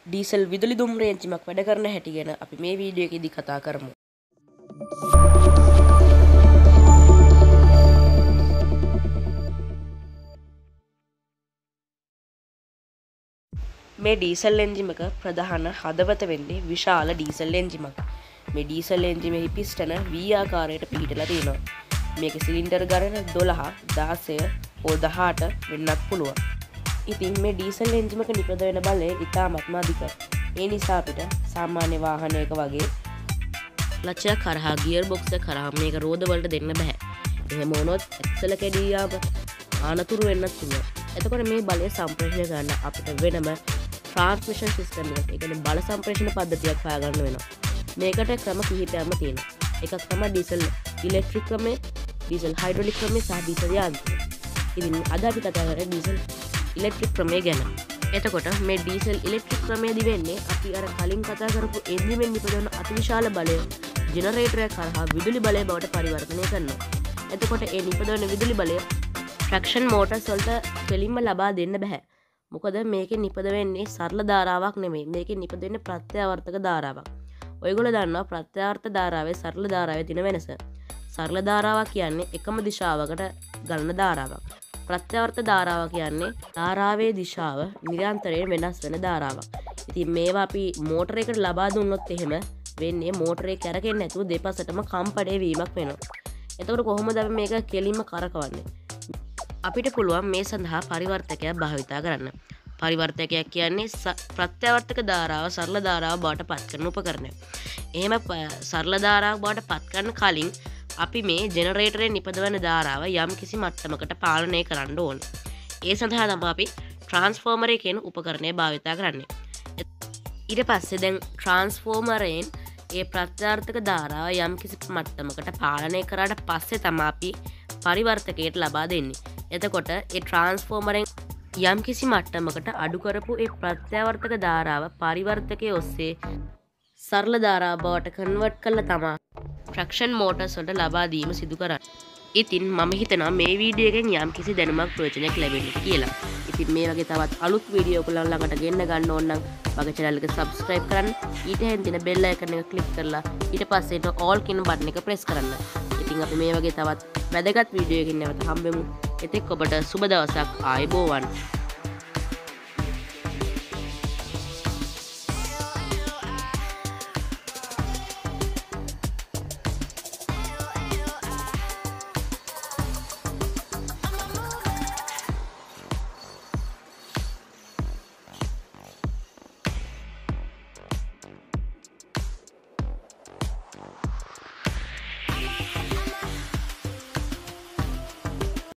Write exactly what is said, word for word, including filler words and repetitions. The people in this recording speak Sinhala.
ඩීසල් විදුලි දුම්රිය එන්ජිමක් වැඩ කරන හැටි ගැන අපි මේ වීඩියෝ එකේදී කතා කරමු. මේ ඩීසල් එන්ජිම එක ප්‍රධාන හදවත වෙන්නේ විශාල ඩීසල් එන්ජිමක්. මේ ඩීසල් එන්ජිමෙහි පිස්ටන V ආකාරයට පිහිටලා තියෙනවා. මේකේ සිලින්ඩර් ගණන දොළහ, දාසය, හෝ දහඅට වෙන්නත් පුළුවන්. ඉතින් මේ ඩීසල් එන්ජිම එක නිපද වෙන බලය ඉතාමත්ම අධිකයි. ඒ නිසා අපිට සාමාන්‍ය වාහනයක වගේ ක්ලච් කරහා ගියර් බොක්ස් එක කරහා මේක රෝද වලට දෙන්න බෑ. එහෙම වුණොත් ඇක්සල කැඩී යාම ආනතුරු වෙන්නත් පුළුවන්. එතකොට මේ බලය සම්ප්‍රේෂණය කරන්න අපිට වෙනම ට්‍රාන්ස්මිෂන් සිස්ටම් එකක්, ඒ කියන්නේ බල සම්ප්‍රේෂණ පද්ධතියක් හොයාගන්න වෙනවා. මේකට ක්‍රම කිහිපයක්ම තියෙනවා. එකක් තමයි ඩීසල් ඉලෙක්ට්‍රික් ක්‍රමය, ඩීසල් හයිඩ්‍රොලික් ක්‍රමය සහ ඩීසල් යාන්ත්‍රික. ඉතින් අද අපි කතා කරන්නේ ඩීසල් ඉලෙක්ට්‍රික් ක්‍රමය ගැන. එතකොට මේ ඩීසල් ඉලෙක්ට්‍රික් ක්‍රමයේදී වෙන්නේ අපි අර කලින් කතා කරපු එන්ජිමෙන් නිපදවන අතිවිශාල බලය ජෙනරේටරයක් කරහා විදුලි බලය බවට පරිවර්තනය කරනවා. එතකොට ඒ නිපදවන විදුලි බලය ට්‍රැක්ෂන් මෝටර්ස් වලට කෙලින්ම ලබා දෙන්න බෑ. මොකද මේකේ නිපද වෙන්නේ සරල ධාරාවක් නෙමෙයි. මේකේ නිපද වෙන්නේ ප්‍රත්‍යාවර්තක ධාරාවක්. ඔයගොල්ලෝ දන්නවා ප්‍රත්‍යාවර්ත ධාරාවේ සරල ධාරාවේ තියෙන වෙනස. සරල ධාරාවක් කියන්නේ එකම දිශාවකට ගලන ධාරාවක්. ප්‍රත්‍යාවර්ත ධාරාව කියන්නේ ධාරාවේ දිශාව නිරන්තරයෙන් වෙනස් වෙන ධාරාවක්. ඉතින් මේවා අපි මෝටර එකකට ලබා දුන්නොත් එහෙම වෙන්නේ මෝටරේ කැරකෙන්නේ නැතුව දෙපසටම කම්පණය වීමක් වෙනවා. එතකොට කොහොමද අපි මේක කෙලින්ම කරකවන්නේ? අපිට පුළුවන් මේ සඳහා පරිවර්තකයක් භාවිතා කරන්න. පරිවර්තකයක් කියන්නේ ප්‍රත්‍යාවර්තක ධාරාව සරල ධාරාව බවට පත් කරන උපකරණයක්. එහෙම සරල ධාරාවක් බවට පත් කරන කලින් අපි මේ ජෙනරේටරේ නිපදවන ධාරාව යම් කිසි මට්ටමකට පාලනය කරන්න ඕන. ඒ සඳහා තමයි අපි ට්‍රාන්ස්ෆෝමරය කියන උපකරණය භාවිතා කරන්නේ. ඊට පස්සේ දැන් ට්‍රාන්ස්ෆෝමරයෙන් ඒ ප්‍රත්‍යාවර්තක ධාරාව යම් කිසි මට්ටමකට පාලනය කරාට පස්සේ තමයි අපි පරිවර්තකයට ලබා දෙන්නේ. එතකොට ඒ ට්‍රාන්ස්ෆෝමරෙන් යම් කිසි මට්ටමකට අඩු කරපු ඒ ප්‍රත්‍යාවර්තක ධාරාව පරිවර්තකයේ ඔස්සේ සරල ධාරාව බවට කන්වර්ට් කරලා තමයි ට්‍රැක්ෂන් මෝටර්ස් වලට ලබා දීම සිදු කරන්නේ. ඉතින් මම හිතනවා මේ වීඩියෝ එකෙන් යම් කිසි දැනුමක් ප්‍රයෝජනයක් ලැබෙන්න කියලා. ඉතින් මේ වගේ තවත් අලුත් වීඩියෝ ඔයගොල්ලෝ ළඟට ගෙන්න ගන්න ඕන නම් මගේ channel එක subscribe කරන්න. ඊට හැන් තියෙන bell icon එක click කරලා ඊට පස්සේ එන all කියන button එක press කරන්න. ඉතින් අපි මේ වගේ තවත් වැදගත් වීඩියෝ එකකින් නැවත හම්බෙමු. එතෙක් ඔබට සුබ දවසක්. ආයුබෝවන්.